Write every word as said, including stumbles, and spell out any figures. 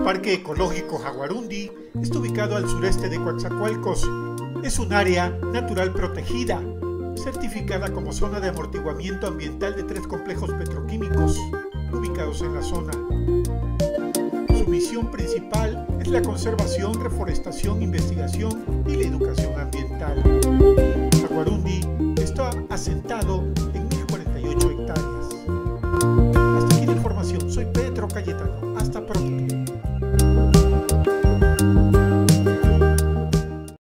Parque Ecológico Jaguarundi está ubicado al sureste de Coatzacoalcos. Es un área natural protegida, certificada como zona de amortiguamiento ambiental de tres complejos petroquímicos ubicados en la zona. Su misión principal es la conservación, reforestación, investigación y la educación ambiental. Jaguarundi está asentado en mil cuarenta y ocho hectáreas. Hasta aquí la información. Soy Pedro Cayetano.